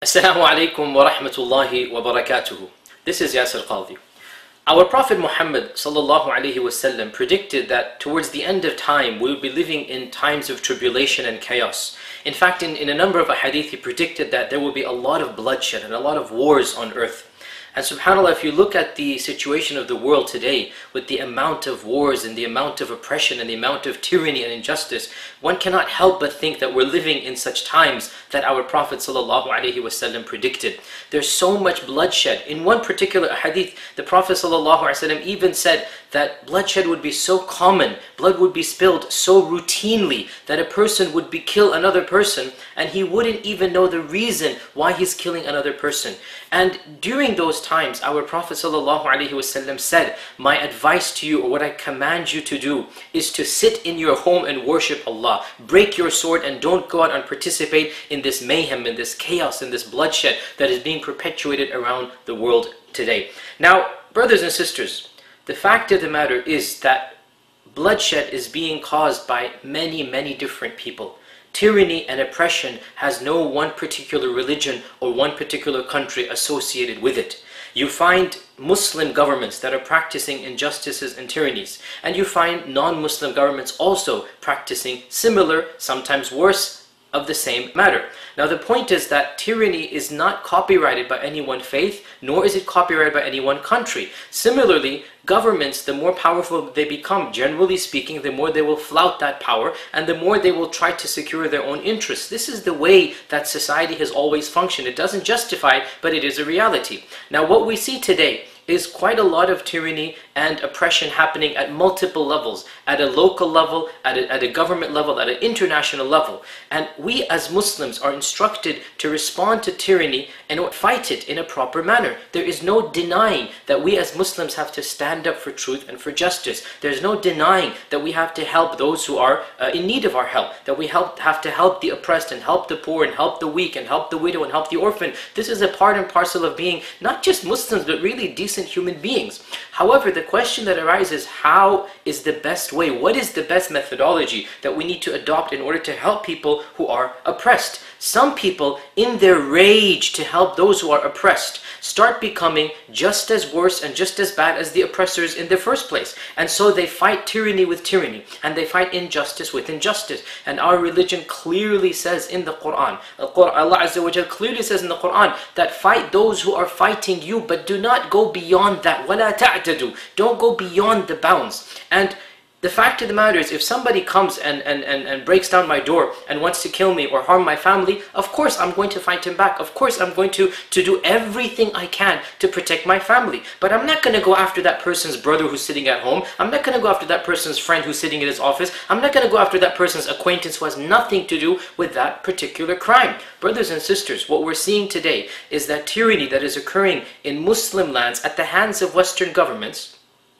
Assalamu alaikum wa rahmatullahi wa barakatuhu. This is Yasir Qadhi. Our Prophet Muhammad sallallahu alaihi wasallam predicted that towards the end of time we will be living in times of tribulation and chaos. In fact, in a number of hadith he predicted that there will be a lot of bloodshed and a lot of wars on earth. And subhanAllah, if you look at the situation of the world today, with the amount of wars and the amount of oppression and the amount of tyranny and injustice, one cannot help but think that we're living in such times that our Prophet ﷺ predicted. There's so much bloodshed. In one particular hadith, the Prophet ﷺ even said that bloodshed would be so common, blood would be spilled so routinely that a person would kill another person and he wouldn't even know the reason why he's killing another person. And during those times, our Prophet ﷺ said, my advice to you, or what I command you to do, is to sit in your home and worship Allah. Break your sword and don't go out and participate in this mayhem, in this chaos, in this bloodshed that is being perpetuated around the world today. Now, brothers and sisters, the fact of the matter is that bloodshed is being caused by many different people. Tyranny and oppression has no one particular religion or one particular country associated with it. You find Muslim governments that are practicing injustices and tyrannies, and you find non-Muslim governments also practicing similar, sometimes worse, of the same matter. Now the point is that tyranny is not copyrighted by any one faith, nor is it copyrighted by any one country. Similarly, governments, the more powerful they become, generally speaking, the more they will flout that power and the more they will try to secure their own interests. This is the way that society has always functioned. It doesn't justify it, but it is a reality. Now what we see today is quite a lot of tyranny and oppression happening at multiple levels, at a local level, at a government level, at an international level. And we as Muslims are instructed to respond to tyranny and fight it in a proper manner. There is no denying that we as Muslims have to stand up for truth and for justice. There's no denying that we have to help those who are in need of our help, that we have to help the oppressed and help the poor and help the weak and help the widow and help the orphan. This is a part and parcel of being not just Muslims, but really decent human beings. However, the question that arises, how is the best way? What is the best methodology that we need to adopt in order to help people who are oppressed? Some people, in their rage to help those who are oppressed, start becoming just as worse and just as bad as the oppressors in the first place. And so they fight tyranny with tyranny, and they fight injustice with injustice. And our religion clearly says in the Quran, Allah Azza wa Jal clearly says in the Quran that fight those who are fighting you, but do not go beyond that. وَلَا تَعْتَدُوا. Don't go beyond the bounds. And the fact of the matter is, if somebody comes and breaks down my door and wants to kill me or harm my family, of course I'm going to fight him back. Of course I'm going to do everything I can to protect my family. But I'm not going to go after that person's brother who's sitting at home. I'm not going to go after that person's friend who's sitting in his office. I'm not going to go after that person's acquaintance who has nothing to do with that particular crime. Brothers and sisters, what we're seeing today is that tyranny that is occurring in Muslim lands at the hands of Western governments.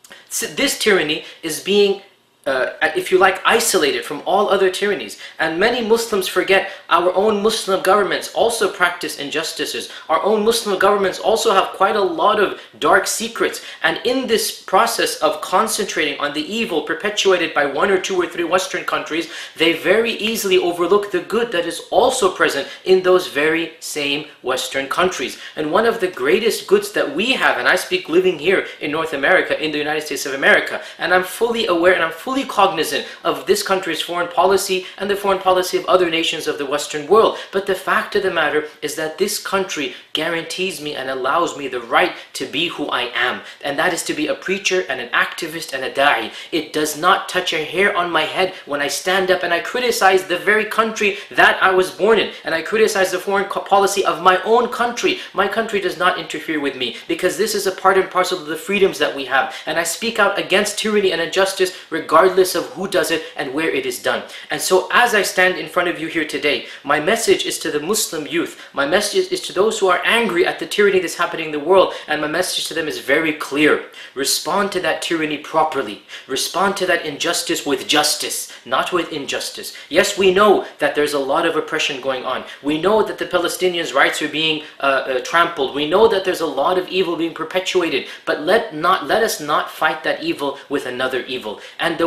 This tyranny is being if you like, isolated from all other tyrannies. And many Muslims forget our own Muslim governments also practice injustices. Our own Muslim governments also have quite a lot of dark secrets. And in this process of concentrating on the evil perpetuated by one or two or three Western countries, they very easily overlook the good that is also present in those very same Western countries. And one of the greatest goods that we have, and I speak living here in North America, in the United States of America, and I'm fully aware and I'm fully cognizant of this country's foreign policy and the foreign policy of other nations of the Western world. But the fact of the matter is that this country guarantees me and allows me the right to be who I am. And that is to be a preacher and an activist and a da'i. It does not touch a hair on my head when I stand up and I criticize the very country that I was born in. And I criticize the foreign policy of my own country. My country does not interfere with me, because this is a part and parcel of the freedoms that we have. And I speak out against tyranny and injustice regardless of who does it and where it is done. And so as I stand in front of you here today, my message is to the Muslim youth. My message is to those who are angry at the tyranny that's happening in the world, and my message to them is very clear. Respond to that tyranny properly. Respond to that injustice with justice, not with injustice. Yes, we know that there's a lot of oppression going on. We know that the Palestinians' rights are being trampled. We know that there's a lot of evil being perpetuated, but let us not fight that evil with another evil. And the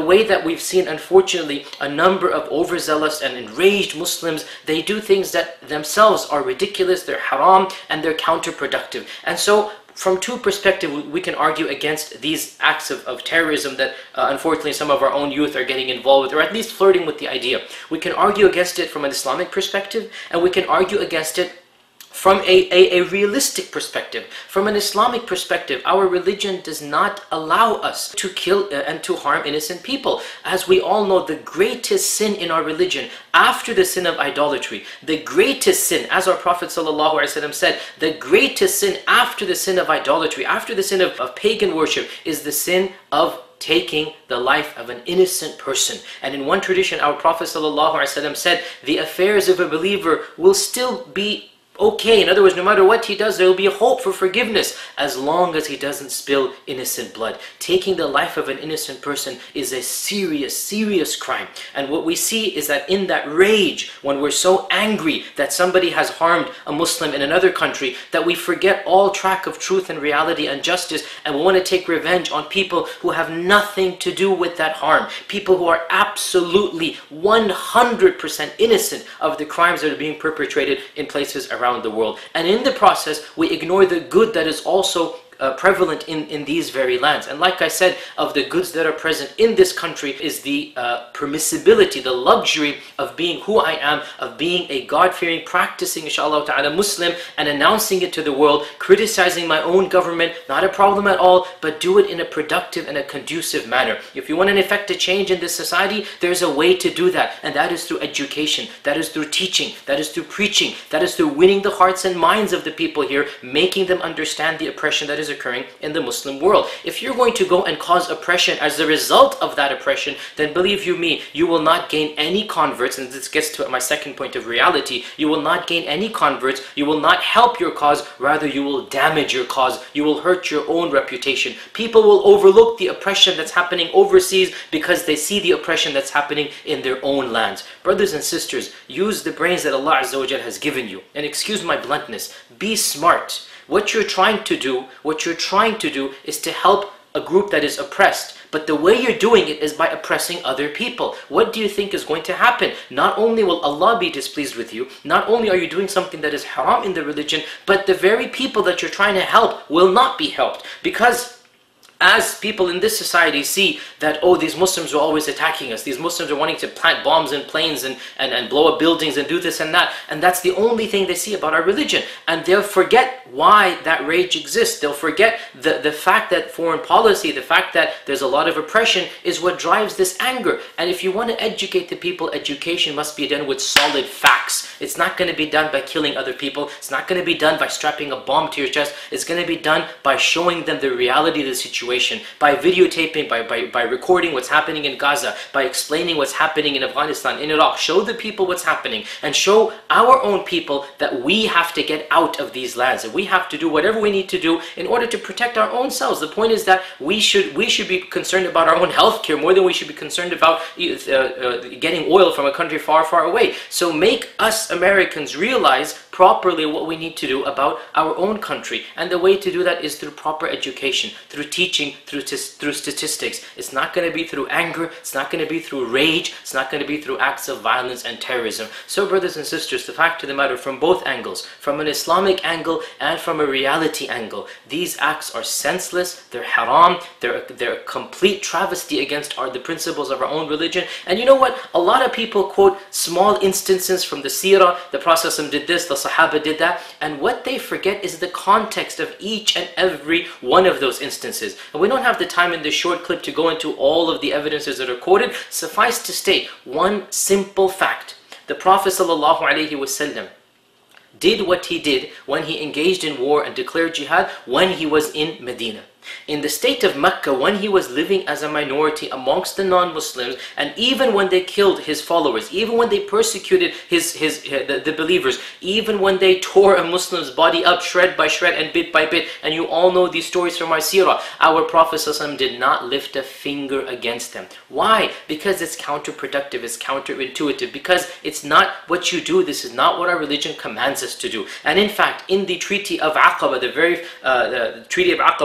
way that we've seen, unfortunately, a number of overzealous and enraged Muslims, they do things that themselves are ridiculous, they're haram, and they're counterproductive. And so, from two perspectives, we can argue against these acts of terrorism that unfortunately some of our own youth are getting involved with, or at least flirting with the idea. We can argue against it from an Islamic perspective, and we can argue against it from a realistic perspective. From an Islamic perspective, our religion does not allow us to kill and to harm innocent people. As we all know, the greatest sin in our religion, after the sin of idolatry, the greatest sin, as our Prophet ﷺ said, the greatest sin after the sin of idolatry, after the sin of pagan worship, is the sin of taking the life of an innocent person. And in one tradition, our Prophet ﷺ said, the affairs of a believer will still be okay. In other words, no matter what he does, there will be a hope for forgiveness as long as he doesn't spill innocent blood. Taking the life of an innocent person is a serious, serious crime. And what we see is that in that rage, when we're so angry that somebody has harmed a Muslim in another country, that we forget all track of truth and reality and justice, and we want to take revenge on people who have nothing to do with that harm. People who are absolutely 100% innocent of the crimes that are being perpetrated in places around the world. And in the process, we ignore the good that is also prevalent in these very lands. And like I said, of the goods that are present in this country is the permissibility, the luxury of being who I am, of being a God-fearing, practicing, inshallah ta'ala, Muslim, and announcing it to the world, criticizing my own government, not a problem at all, but do it in a productive and a conducive manner. If you want to effect a change in this society, there's a way to do that, and that is through education, that is through teaching, that is through preaching, that is through winning the hearts and minds of the people here, making them understand the oppression that is occurring in the Muslim world. If you're going to go and cause oppression as a result of that oppression, then believe you me, you will not gain any converts. And this gets to my second point of reality. You will not gain any converts. You will not help your cause. Rather, you will damage your cause. You will hurt your own reputation. People will overlook the oppression that's happening overseas because they see the oppression that's happening in their own lands. Brothers and sisters, use the brains that Allah Azza wa Jal has given you. And excuse my bluntness, be smart. What you're trying to do is to help a group that is oppressed. But the way you're doing it is by oppressing other people. What do you think is going to happen? Not only will Allah be displeased with you, not only are you doing something that is haram in the religion, but the very people that you're trying to help will not be helped. Because as people in this society see that, oh, these Muslims are always attacking us, these Muslims are wanting to plant bombs in planes and blow up buildings and do this and that, and that's the only thing they see about our religion, and they'll forget why that rage exists. They'll forget the fact that foreign policy, the fact that there's a lot of oppression is what drives this anger. And if you want to educate the people, education must be done with solid facts. It's not going to be done by killing other people. It's not going to be done by strapping a bomb to your chest. It's going to be done by showing them the reality of the situation, by videotaping, by recording what's happening in Gaza, by explaining what's happening in Afghanistan, in Iraq. Show the people what's happening, and show our own people that we have to get out of these lands, and we have to do whatever we need to do in order to protect our own selves. The point is that we should be concerned about our own health care more than we should be concerned about getting oil from a country far, far away. So make us Americans realize properly what we need to do about our own country. And the way to do that is through proper education, through teaching, through statistics. It's not going to be through anger. It's not going to be through rage. It's not going to be through acts of violence and terrorism. So brothers and sisters, the fact of the matter, from both angles, from an Islamic angle and from a reality angle, these acts are senseless, they're haram, they're a complete travesty against the principles of our own religion. And you know what? A lot of people quote small instances from the seerah. The Prophet did this, the Sahaba did that, and what they forget is the context of each and every one of those instances. And we don't have the time in this short clip to go into all of the evidences that are quoted. Suffice to state one simple fact. The Prophet ﷺ did what he did when he engaged in war and declared jihad when he was in Medina. In the state of Mecca, when he was living as a minority amongst the non-Muslims, and even when they killed his followers, even when they persecuted the believers, even when they tore a Muslim's body up shred by shred and bit by bit, and you all know these stories from our seerah, our Prophet ﷺ did not lift a finger against them. Why? Because it's counterproductive, it's counterintuitive, because it's not what you do. This is not what our religion commands us to do. And in fact, in the Treaty of Aqaba, the Treaty of Aqaba, where there were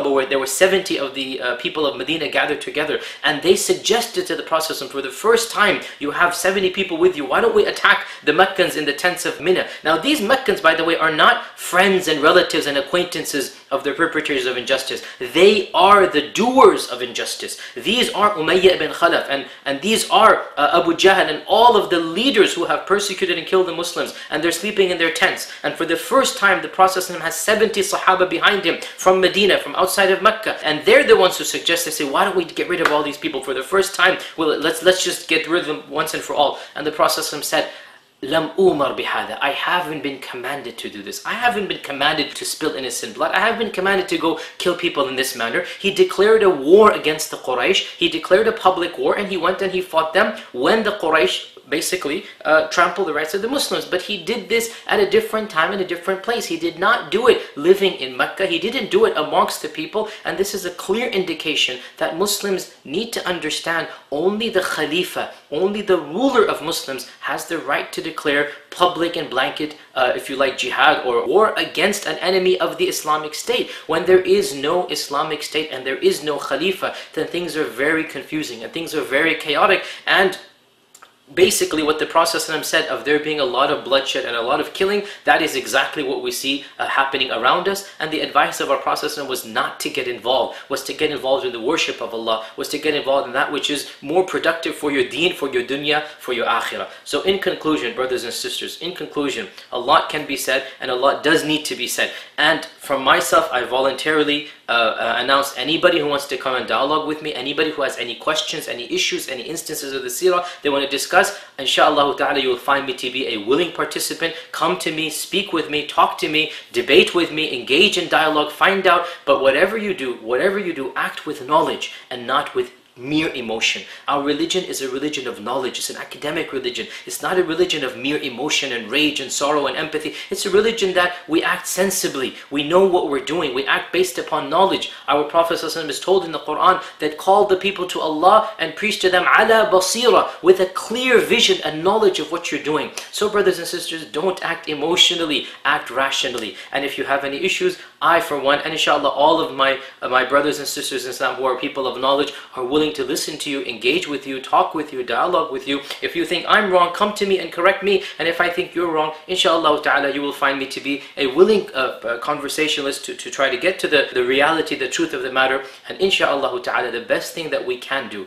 70 of the people of Medina gathered together, and they suggested to the Prophet for the first time, you have 70 people with you, why don't we attack the Meccans in the tents of Mina? Now these Meccans, by the way, are not friends and relatives and acquaintances of the perpetrators of injustice. They are the doers of injustice. These are Umayyah ibn Khalaf, and these are Abu Jahl and all of the leaders who have persecuted and killed the Muslims, and they're sleeping in their tents. And for the first time, the Prophet has 70 Sahaba behind him from Medina, from outside of Mecca, and they're the ones who suggest, they say, why don't we get rid of all these people for the first time? Well, let's just get rid of them once and for all. And the Prophet said, Lam umar bihada. I haven't been commanded to do this. I haven't been commanded to spill innocent blood. I haven't been commanded to go kill people in this manner. He declared a war against the Quraysh. He declared a public war, and he went and he fought them when the Quraysh basically trampled the rights of the Muslims. But he did this at a different time in a different place. He did not do it living in Mecca. He didn't do it amongst the people. And this is a clear indication that Muslims need to understand only the Khalifa, only the ruler of Muslims has the right to declare public and blanket, if you like, jihad or war against an enemy of the Islamic State. When there is no Islamic State and there is no Khalifa, then things are very confusing and things are very chaotic. And basically what the Prophet said of there being a lot of bloodshed and a lot of killing, that is exactly what we see happening around us. And the advice of our Prophet was not to get involved, was to get involved in the worship of Allah, was to get involved in that which is more productive for your deen, for your dunya, for your akhirah. So in conclusion, brothers and sisters, in conclusion, a lot can be said and a lot does need to be said. And from myself, I voluntarily announce anybody who wants to come and dialogue with me, anybody who has any questions, any issues, any instances of the seerah they want to discuss, inshallah ta'ala, you will find me to be a willing participant. Come to me, speak with me, talk to me, debate with me, engage in dialogue, find out. But whatever you do, act with knowledge and not with mere emotion. Our religion is a religion of knowledge. It's an academic religion. It's not a religion of mere emotion and rage and sorrow and empathy. It's a religion that we act sensibly. We know what we're doing. We act based upon knowledge. Our Prophet ﷺ is told in the Quran that call the people to Allah and preach to them ala basira, with a clear vision and knowledge of what you're doing. So brothers and sisters, don't act emotionally, act rationally. And if you have any issues, I for one, and inshallah all of my brothers and sisters in Islam who are people of knowledge are willing to listen to you, engage with you, talk with you, dialogue with you. If you think I'm wrong, come to me and correct me. And if I think you're wrong, inshallah ta'ala, you will find me to be a willing conversationalist to try to get to the reality, the truth of the matter. And inshallah ta'ala, the best thing that we can do,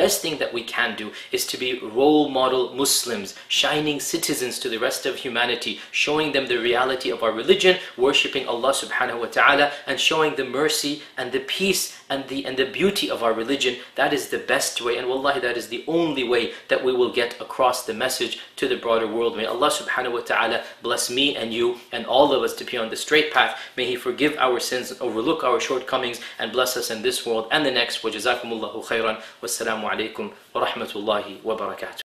is to be role model Muslims, shining citizens to the rest of humanity, showing them the reality of our religion, worshipping Allah subhanahu wa ta'ala, and showing the mercy and the peace and the beauty of our religion. That is the best way, and wallahi, that is the only way that we will get across the message to the broader world. May Allah subhanahu wa ta'ala bless me and you and all of us to be on the straight path. May He forgive our sins, overlook our shortcomings, and bless us in this world and the next. Wa jazakumullahu khairan. Wassalamu alaikum wa rahmatullahi wa barakatuh.